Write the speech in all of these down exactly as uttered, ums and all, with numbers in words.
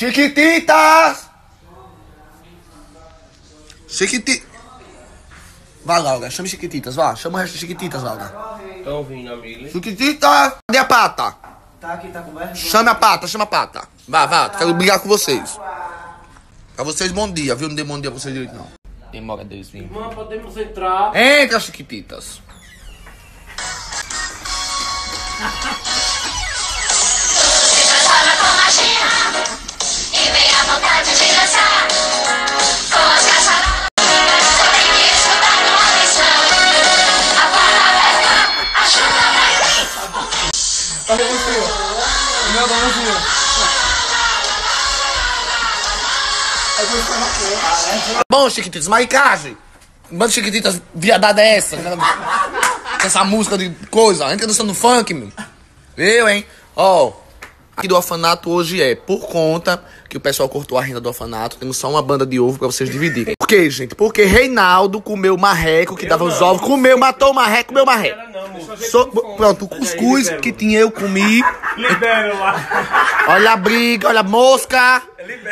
Chiquititas! Chiquititas! Vá, Laura, chame Chiquititas, vá. Chama o resto de Chiquititas, Laura. Tô ouvindo, amigo. Chiquititas! Cadê a Pata? Tá aqui, tá coberto? Chame a Pata, chama a Pata. Vá, vá, quero brigar com vocês. Pra vocês, bom dia, viu? Não dei bom dia pra vocês direito, não. Demora Deus, vem. Irmã, podemos entrar? Entra, Chiquititas. E vem a vontade de dançar com as caçarolas. Só tem que escutar uma lição. A parabéns, a chuva vai. Cadê você? Meu Deus. Bom, Chiquititas, maricagem. Bando Chiquititas, viadada é essa? Essa música de coisa. Entra dançando funk, meu. Eu, hein? Ó, oh, aqui do orfanato hoje é por conta que o pessoal cortou a renda do orfanato. Temos só uma banda de ovo pra vocês dividirem. Por quê, gente? Porque Reinaldo comeu o marreco que dava os ovos. Comeu, matou o marreco, comeu o marreco. So, pronto, o cuscuz que tinha eu comi. Libera lá. Olha a briga, olha a mosca.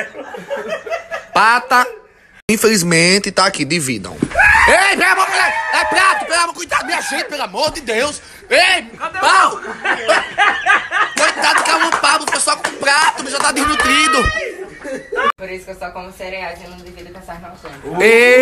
Pata. Infelizmente, tá aqui, dividam. Ei, pelo amor, é, é prato, pelo amor, cuidado, minha gente, pelo amor de Deus. Ei, pau. Coitado do Calma Pablo, foi só com prato, já tá desnutrido. Por isso que eu só como cereais e não divido com essas noções. Ei.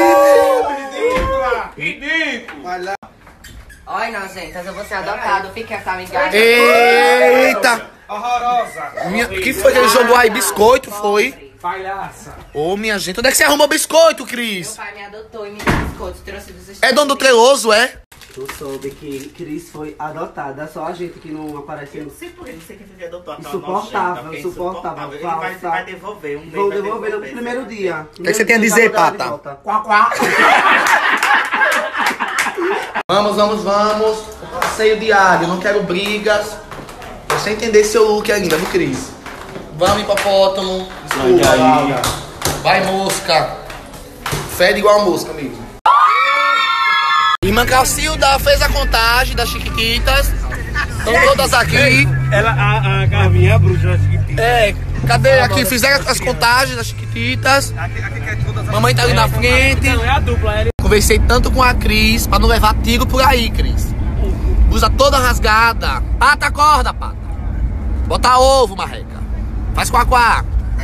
Ridículo. Vai lá. Oi, nojentas, eu vou ser adotado, fica essa amigagem. Eita. Horrorosa. Minha, que foi que ele jogou aí? Biscoito, foi? Palhaça. Ô, oh, minha gente, onde é que você arrumou biscoito, Cris? Meu pai me adotou e me deu biscoito, trouxe dos Estados É dono do Treloso, é? Tu soube que Cris foi adotada, só a gente que não apareceu. Eu sei por ele, você quer ser adotar. Insuportável, insuportável. Ele vai, vai devolver, um Vou devolver no primeiro dia. O que, é que você tem a dizer, Pata? Quá, quá. Vamos, vamos, vamos. Passeio diário, não quero brigas. Você entender seu look ainda, viu, Cris? Vamos, hipopótamo. Desculpa. Vai, mosca. Fede igual a mosca mesmo. Irmã Calcilda fez a contagem das Chiquititas. Estão todas aqui. Ela, a, a Carminha é a bruxa da Chiquitita. É, cadê aqui? Fizeram as contagens das Chiquititas. Mamãe tá ali na frente. Não, é a dupla. Ela... Conversei tanto com a Cris pra não levar tiro por aí, Cris. Blusa toda rasgada. Pata, acorda, Pata. Bota ovo, marreca. Faz quá-quá.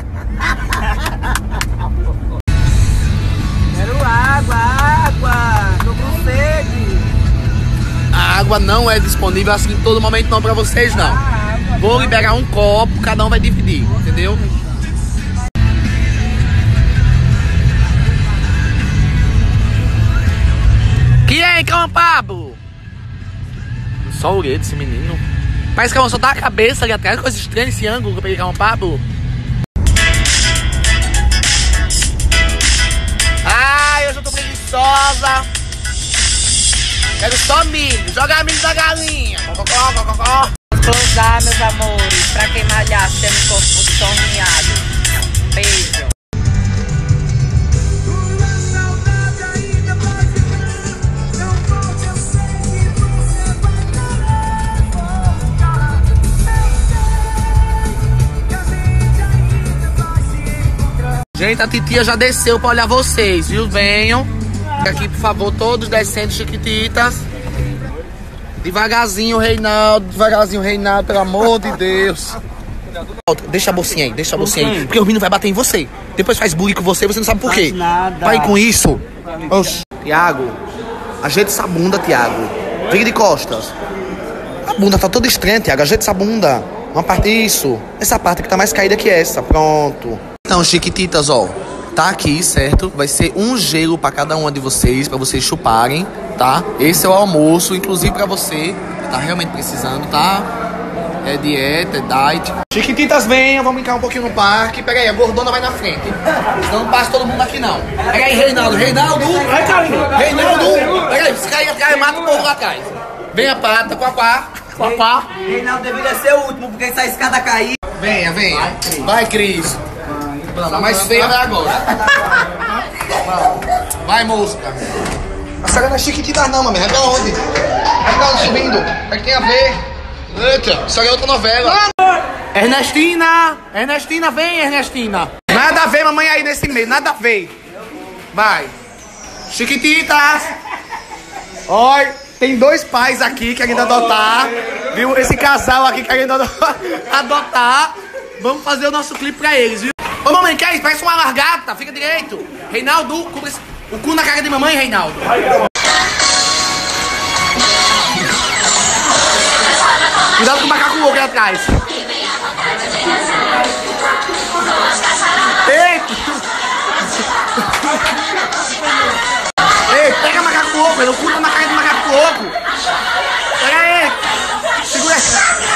Quero água, água. Tô com sede. A água não é disponível assim em todo momento não pra vocês, não. Vou liberar um copo, cada um vai dividir, entendeu? Que é, Calma Pablo? Só o orelha desse menino. Parece que ela só dá a cabeça ali atrás, coisa estranha esse ângulo que eu peguei Calma Pablo. Ai, eu já tô preguiçosa. Quero só milho, joga milho da galinha. Cococó, cococó. Closar, meus amores, pra quem malhasse, tendo o corpo torneado. Beijo. Gente, a titia já desceu pra olhar vocês, viu? Venham. Aqui, por favor, todos descendo, Chiquititas. Devagarzinho, Reinaldo. Devagarzinho, Reinaldo, pelo amor de Deus. Deixa a bolsinha aí, deixa a bolsinha aí. Porque o menino vai bater em você. Depois faz bullying com você, você não sabe por quê. Vai com isso. Oxi. Tiago, ajeita essa bunda, Tiago. Vira de costas. A bunda tá toda estranha, Tiago. Ajeita essa bunda. Uma parte, isso. Essa parte que tá mais caída que essa. Pronto. Então, Chiquititas, ó, tá aqui, certo? Vai ser um gelo pra cada uma de vocês, pra vocês chuparem, tá? Esse é o almoço, inclusive pra você, que tá realmente precisando, tá? É dieta, é diet. Chiquititas, venham, vamos brincar um pouquinho no parque. Pega aí, a gordona vai na frente. Senão não passa todo mundo aqui, não. Pega aí, Reinaldo, Reinaldo! Reinaldo! Pega aí, se cair atrás, mata o povo lá atrás. Vem a Pata, quá-quá, quá-quá. Reinaldo deveria ser o último, porque essa escada cair. Venha, venha. Vai, Cris. A mais feia vai agora. Vai, mosca. A senhora não é Chiquititas não, mamãe. Vai pra onde? Vai pra onde subindo? O que tem a ver? Eita, isso aí é outra novela. Ernestina! Ernestina, vem, Ernestina! Nada a ver, mamãe, aí nesse meio, nada a ver. Vai. Chiquititas! Oi, tem dois pais aqui querendo adotar. Viu? Esse casal aqui querendo adotar. Vamos fazer o nosso clipe pra eles, viu? Ô, mamãe, que é isso? Parece uma largata. Fica direito. Reinaldo, cubra esse... o cu na cara de mamãe, Reinaldo. Cuidado com o macaco louco aí atrás. Eita! Ei, pega macaco louco, eu cu na cara de macaco louco. Pega aí. Segura aí.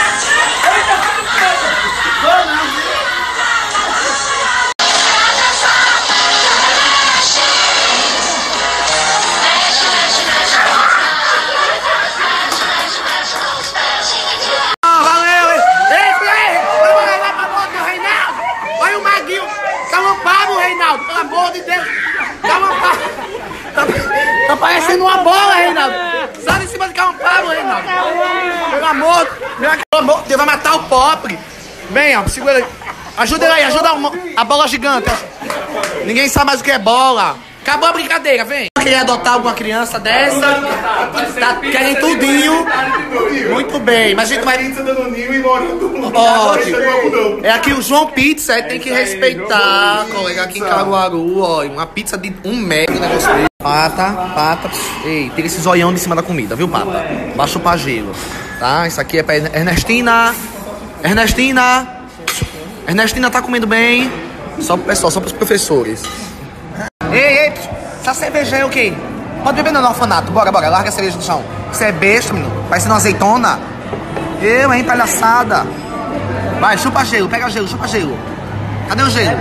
Pelo amor de Deus! Calma, Pablo! Tá, tá parecendo uma bola, Reinaldo! Sai em cima de calma, Pablo, Reinaldo! Pelo amor! Pelo amor de Deus, vai matar o pobre! Vem, ó, segura aí! Ajuda ele aí, ajuda a, a bola gigante! Ninguém sabe mais o que é bola! Acabou a brincadeira, vem! Queria adotar alguma criança dessa? Tá querendo tudinho! Muito bem, mas a gente vai... Ótimo! É aqui o João Pizza, aí tem que respeitar, colega, aqui em Caruaru, ó, uma pizza de um metro, negócio dele. Pata, pata, ei, tira esse zoião de cima da comida, viu, pata? Baixa o pagelo, tá? Isso aqui é pra Ernestina, Ernestina, Ernestina tá comendo bem, só pro pessoal, só pros professores. Ei, ei, essa cerveja é o quê? Pode beber não, no orfanato, bora, bora, larga a cerveja no chão. Você é besta, menino, parecendo uma azeitona. Eu, hein, palhaçada. Vai, chupa gelo, pega gelo, chupa gelo. Cadê o gelo?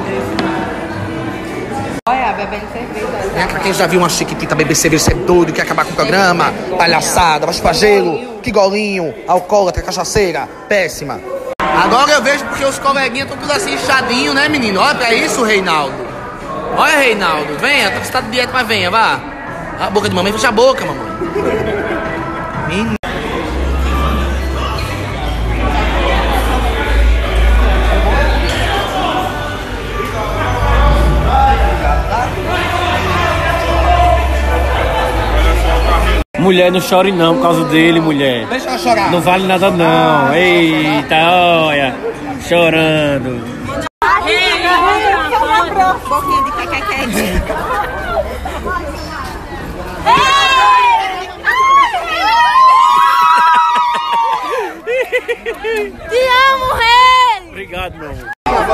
Olha, bebendo cerveja. É, pra quem já viu uma chiquitita beber cerveja, você é doido, quer acabar com o programa, palhaçada, vai chupar gelo, que golinho, alcoólatra, cachaceira, péssima. Agora eu vejo porque os coleguinhas estão tudo assim inchadinho, né, menino? Olha pra isso, Reinaldo. Olha, Reinaldo, venha, você tá de dieta, mas venha, vá. A boca de mamãe, fecha a boca, mamãe. Menino. Mulher, não chore não por causa dele, mulher. Deixa ela chorar. Não vale nada não. Eita, olha. Chorando. Um pouquinho de quequequete. Te amo, rei! Obrigado, meu amor.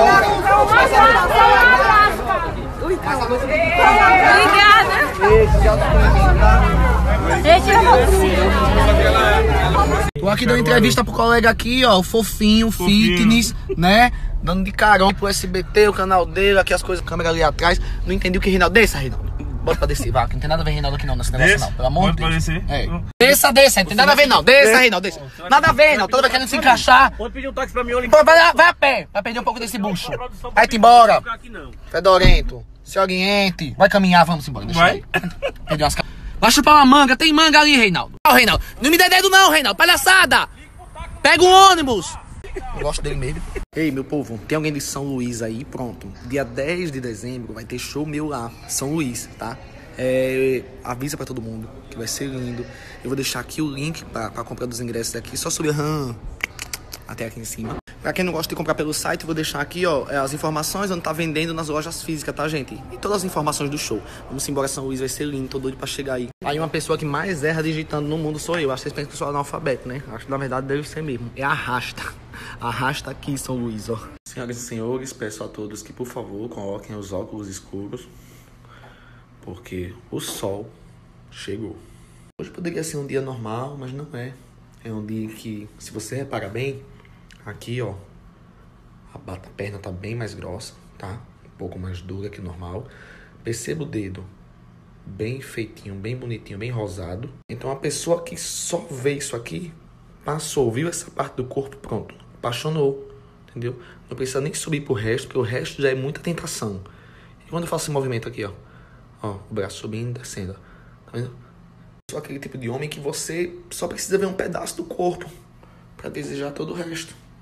Tô aqui dando entrevista pro colega aqui, ó, o fofinho, fofinho, fitness, né? Dando de carão pro S B T, o canal dele, aqui as coisas, câmera ali atrás. Não entendi o que Reinaldo. Desça, Reinaldo. Bota pra descer, vai, que não tem nada a ver Reinaldo aqui não, nesse negócio não, pelo amor de Deus. É. Desça, desça, não tem nada a ver não, desça, Reinaldo, desça. Nada a ver, Reinaldo, toda vez querendo se encaixar. Pode pedir um táxi pra mim, olha. Pô, vai, vai a pé, vai perder um pouco desse bucho. Vai-te embora. Fedorento, se oriente. Vai caminhar, vamos embora, deixa aí. Perder umas... Vai chupar uma manga, tem manga ali, Reinaldo. Ó, Reinaldo, não me dê dedo não, Reinaldo, palhaçada. Pega um ônibus. Eu gosto dele mesmo. Ei, meu povo, tem alguém de São Luís aí? Pronto. Dia dez de dezembro vai ter show meu lá, São Luís, tá? É, avisa pra todo mundo que vai ser lindo. Eu vou deixar aqui o link pra, pra comprar dos ingressos aqui. Só subir hum, até aqui em cima. Pra quem não gosta de comprar pelo site, eu vou deixar aqui, ó, as informações onde tá vendendo nas lojas físicas, tá, gente? E todas as informações do show. Vamos embora, São Luís vai ser lindo, tô doido pra chegar aí. Aí uma pessoa que mais erra digitando no mundo sou eu. Acho que vocês pensam que eu sou analfabeto, né? Acho que na verdade deve ser mesmo. É arrasta. Arrasta aqui, São Luís, ó. Senhoras e senhores, peço a todos que, por favor, coloquem os óculos escuros. Porque o sol chegou. Hoje poderia ser um dia normal, mas não é. É um dia que, se você reparar bem, aqui, ó, a, a perna tá bem mais grossa, tá? Um pouco mais dura que o normal. Perceba o dedo bem feitinho, bem bonitinho, bem rosado. Então a pessoa que só vê isso aqui, passou, viu essa parte do corpo, pronto, apaixonou, entendeu? Não precisa nem subir pro resto, porque o resto já é muita tentação. E quando eu faço esse movimento aqui, ó, ó, o braço subindo e descendo, tá vendo? Sou aquele tipo de homem que você só precisa ver um pedaço do corpo pra desejar todo o resto.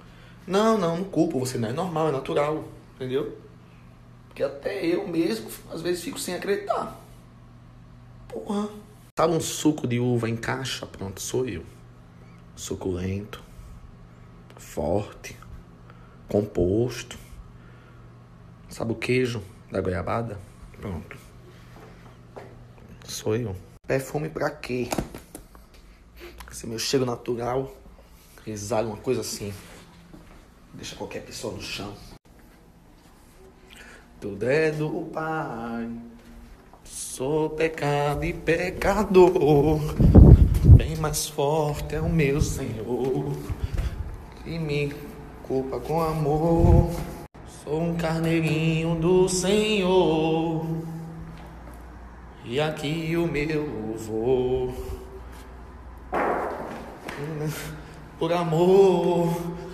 Não, não, não culpo você, não. É normal, é natural. Entendeu? Porque até eu mesmo, às vezes, fico sem acreditar. Porra. Sabe um suco de uva em caixa? Pronto, sou eu. Suculento. Forte. Composto. Sabe o queijo da goiabada? Pronto. Sou eu. Perfume pra quê? Esse meu cheiro natural exala uma coisa assim. Deixa qualquer pessoa no chão. Tudo é do Pai. Sou pecado e pecador. Bem mais forte é o meu Senhor, que me culpa com amor. Sou um carneirinho do Senhor, e aqui o meu louvor. Por amor